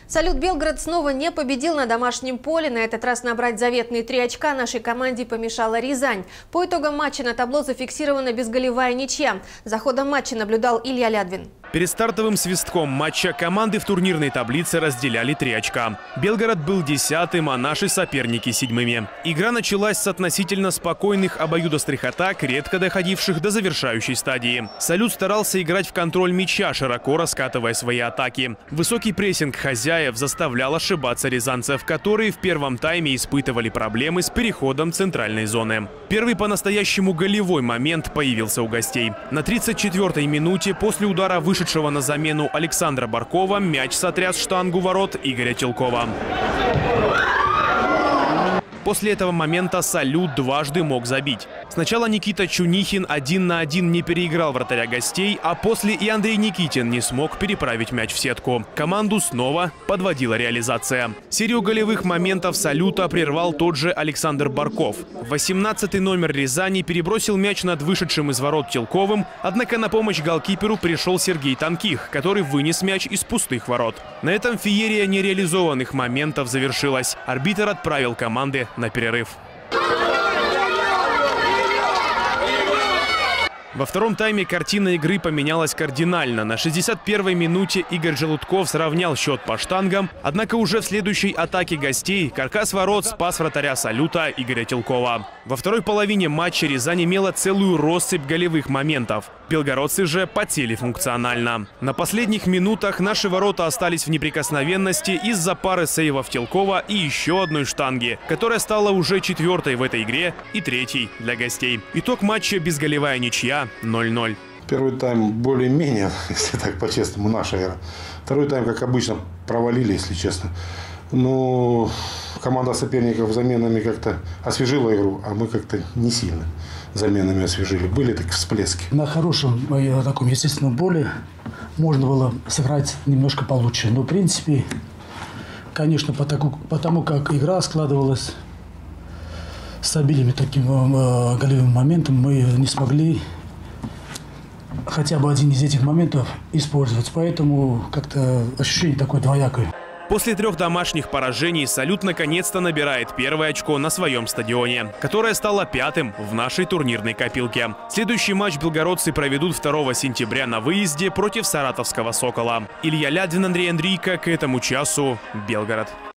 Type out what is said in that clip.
Салют Белгород снова не победил на домашнем поле. На этот раз набрать заветные 3 очка нашей команде помешала Рязань. По итогам матча на табло зафиксирована безголевая ничья. За ходом матча наблюдал Илья Лядвин. Перед стартовым свистком матча команды в турнирной таблице разделяли 3 очка. Белгород был 10-м, а наши соперники 7-ми. Игра началась с относительно спокойных обоюдоострых атак, редко доходивших до завершающей стадии. Салют старался играть в контроль мяча, широко раскатывая свои атаки. Высокий прессинг хозяев заставлял ошибаться рязанцев, которые в первом тайме испытывали проблемы с переходом центральной зоны. Первый по-настоящему голевой момент появился у гостей. На 34-й минуте после удара вышедшего на замену Александра Баркова мяч сотряс штангу ворот Игоря Телкова. После этого момента Салют дважды мог забить. Сначала Никита Чунихин 1 на 1 не переиграл вратаря гостей, а после и Андрей Никитин не смог переправить мяч в сетку. Команду снова подводила реализация. Серию голевых моментов Салюта прервал тот же Александр Барков. 18-й номер Рязани перебросил мяч над вышедшим из ворот Телковым, однако на помощь голкиперу пришел Сергей Танких, который вынес мяч из пустых ворот. На этом феерия нереализованных моментов завершилась. Арбитр отправил команды на перерыв. Во втором тайме картина игры поменялась кардинально. На 61-й минуте Игорь Желудков сравнял счет по штангам, однако уже в следующей атаке гостей каркас ворот спас вратаря Салюта Игоря Телкова. Во второй половине матча Рязань имела целую россыпь голевых моментов. Белгородцы же потели функционально. На последних минутах наши ворота остались в неприкосновенности из-за пары сейвов Телкова и еще одной штанги, которая стала уже 4-й в этой игре и 3-й для гостей. Итог матча — безголевая ничья 0-0. Первый тайм более-менее, если так по-честному, наша игра. Второй тайм, как обычно, провалили, если честно. Но команда соперников заменами как-то освежила игру, а мы как-то не сильно заменами освежили. Были такие всплески. На хорошем, таком естественном поле можно было сыграть немножко получше. Но, в принципе, конечно, потому как игра складывалась с обилием таким голевым моментом, мы не смогли хотя бы один из этих моментов использовать. Поэтому как-то ощущение такое двоякое. После 3 домашних поражений Салют наконец-то набирает 1-е очко на своем стадионе, которое стало 5-м в нашей турнирной копилке. Следующий матч белгородцы проведут 2 сентября на выезде против саратовского «Сокола». Илья Лядвин, Андрей Андрейко. К этому часу Белгород.